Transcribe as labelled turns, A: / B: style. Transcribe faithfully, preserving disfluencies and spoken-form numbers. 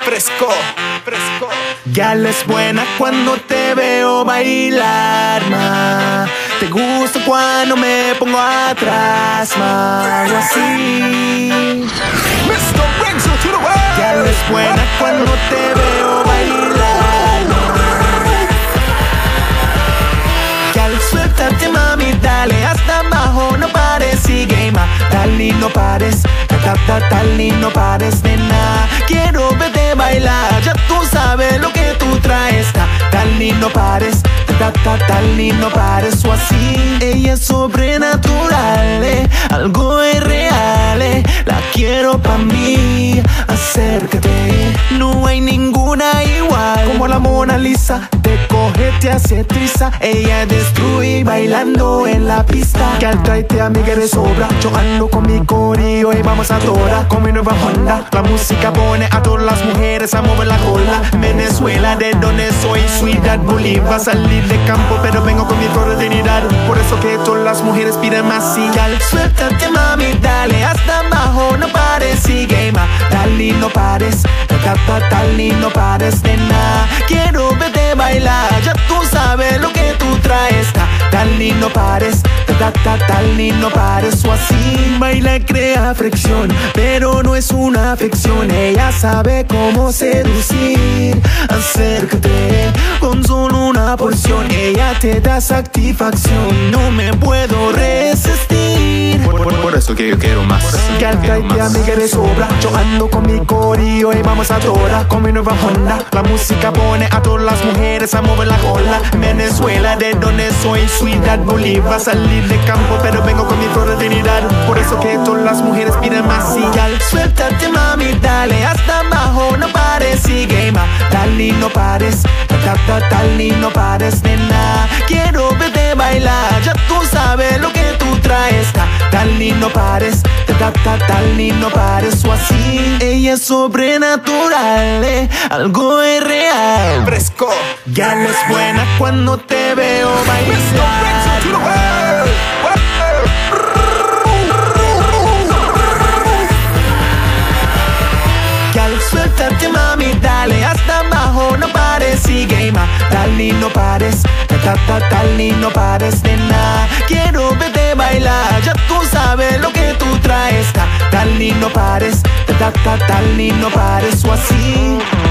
A: Fresco, fresco.
B: Gal es buena cuando te veo bailar, ma. Te gusta cuando me pongo atrás, ma. Algo así.
A: mister brings you to the world.
B: Gal es buena cuando te veo bailar, ma. Gal, suéltate, mami, dale hasta abajo, no pares, sigue, ma. Tal y no pares, ta, ta, tal y no pares, nena. Quiero verte bailar, ya tú sabes lo que tú traes. Ta, tal y no pares, ta, ta, tal y no pares, o así. Ella es sobrenatural, eh, algo es real, eh. La quiero pa' mí, acércate. No hay ninguna igual, como la Mona Lisa. Te coge, te hace triza, ella destruye bailando en la pista. Que al traite a mí que de sobra, yo ando con mi corillo y vamos a toda con mi nueva Honda. La música pone a todas las mujeres a mover la cola. Venezuela, de donde soy, Ciudad Bolívar. Salir de campo, pero vengo con mi coordinidad. Por eso que todas las mujeres piden más y gal. Suéltate, mami, dale hasta abajo, no pares, sigue, ma. Tal y no pares, ta, ta, tal y no pares, nena. Quiero verte bailar, ya tú sabes lo que tú traes. Ta, tal y no pares, ta, ta, tal y no pares, o así. Baila, crea fricción, pero no es una afección. Ella sabe cómo seducir. Acércate con solo una porción, ella te da satisfacción. No me puedo resistir.
A: Por, por, por eso que yo quiero más.
B: Que al traite a mí que de sobra, yo ando con mi corillo y vamos a toda con mi nueva Honda. La música pone a todas las mujeres a mover la cola. Venezuela, de donde soy, Ciudad Bolívar. Salir de campo, pero vengo con mi coordinidad. Por eso que todas las mujeres piden más y gal. Suéltate, mami, dale hasta abajo, no pares, sigue, ma. Tal y no pares, ta, ta, tal y no pares, nena. Quiero verte bailar, ya tú sabes lo que tú traes. Ta, tal y no pares, ta, ta, tal y no pares, o así. Ella es sobrenatural, eh, algo es real.
A: Fresco.
B: Gal es buena cuando te veo
A: mister brings you to the
B: bailar.
A: world.
B: Gal, suéltate, mami, dale hasta abajo, no pares, sigue, ma. Tal y no pares, ta, ta, tal y no pares, nena. Quiero verte bailar, ya tú sabes lo que tú traes. Ta, tal y no pares, ta, ta, tal y no pares, o así.